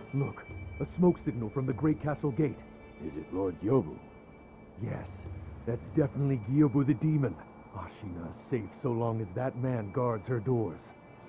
Look, a smoke signal from the Great Castle Gate. Is it Lord Gyobu? Yes, that's definitely Gyobu the demon. Ashina is safe so long as that man guards her doors.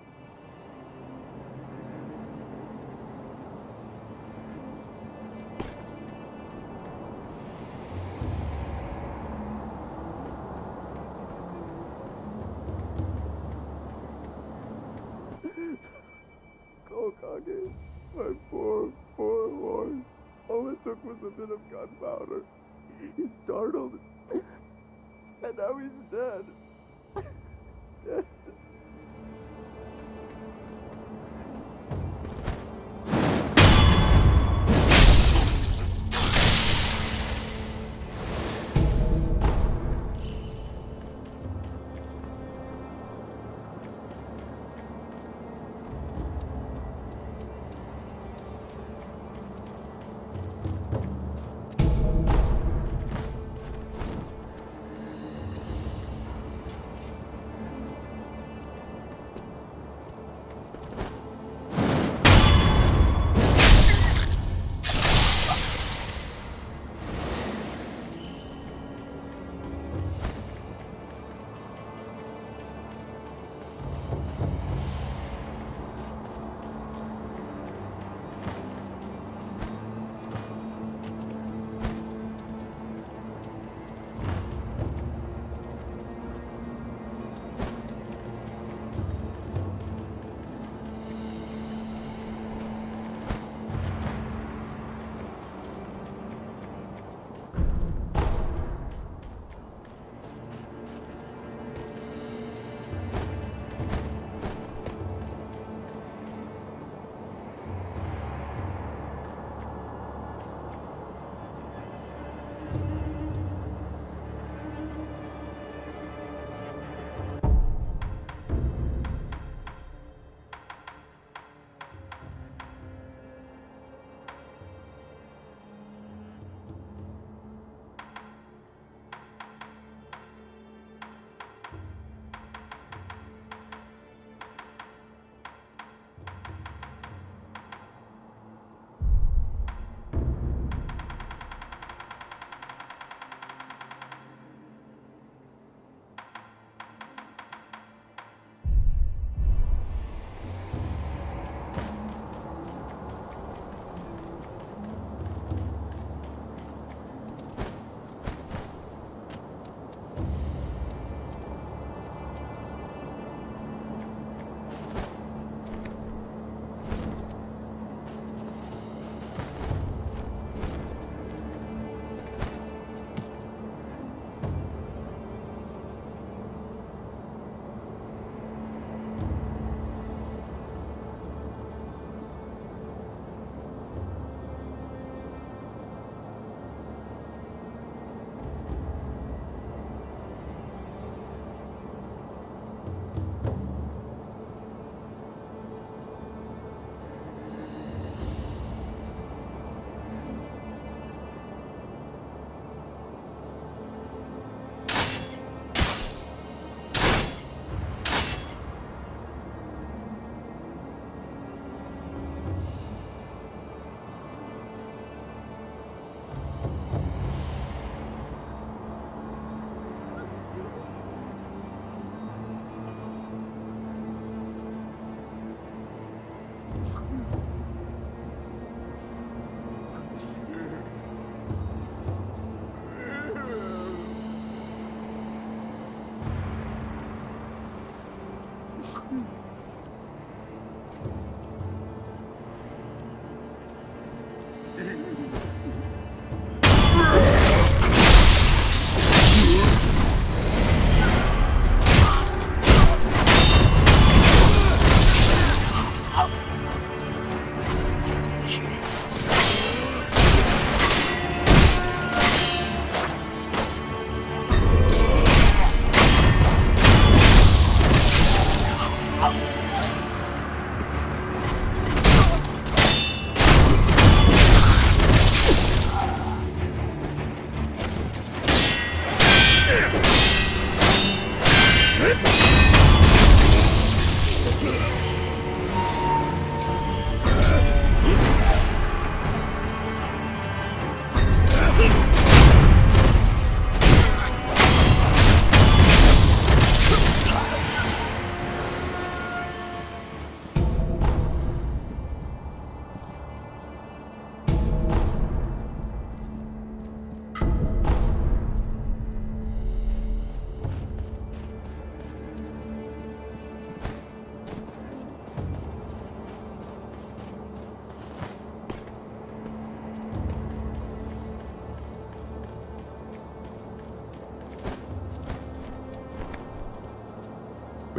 Kokage, my poor horse. All it took was a bit of gunpowder. He's startled. And now he's dead. Dead.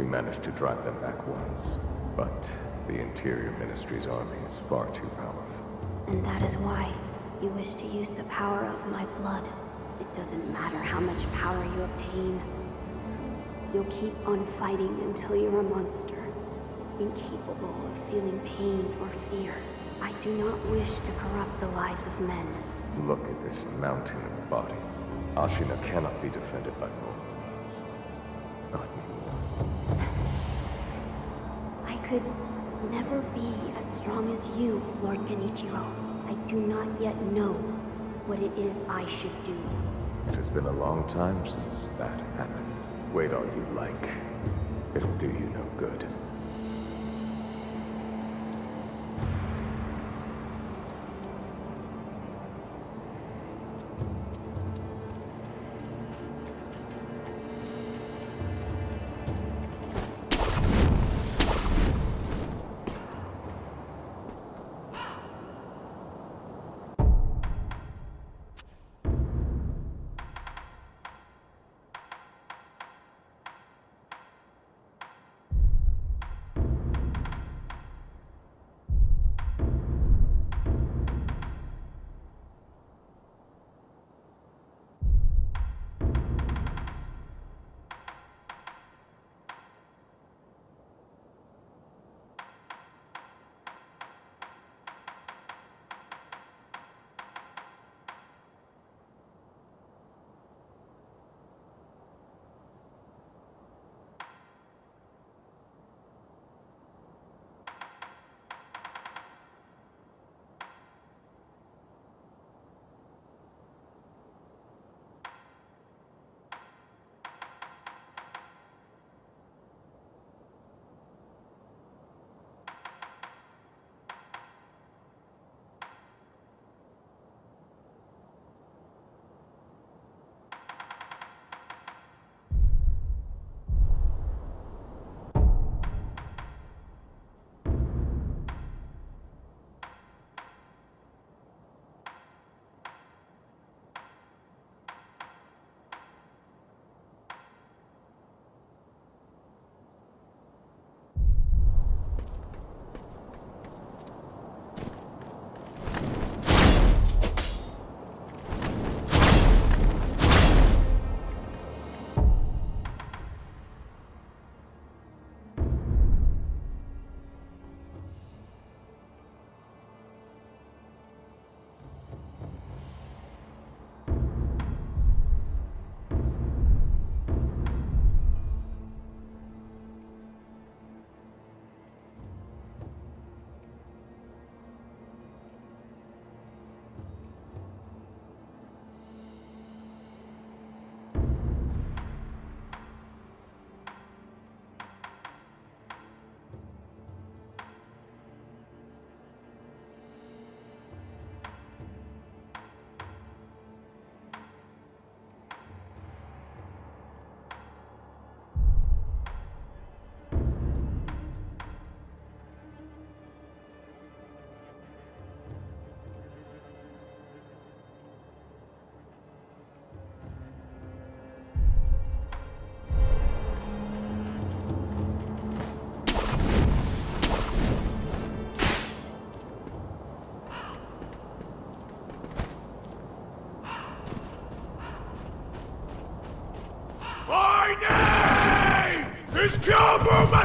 We managed to drive them back once, but the Interior Ministry's army is far too powerful. And that is why you wish to use the power of my blood. It doesn't matter how much power you obtain. You'll keep on fighting until you're a monster, incapable of feeling pain or fear. I do not wish to corrupt the lives of men. Look at this mountain of bodies. Ashina cannot be defended by normal means. Not anymore. I could never be as strong as you, Lord Genichiro. I do not yet know what it is I should do. It has been a long time since that happened. Wait all you like. It'll do you no good. Is Kyobu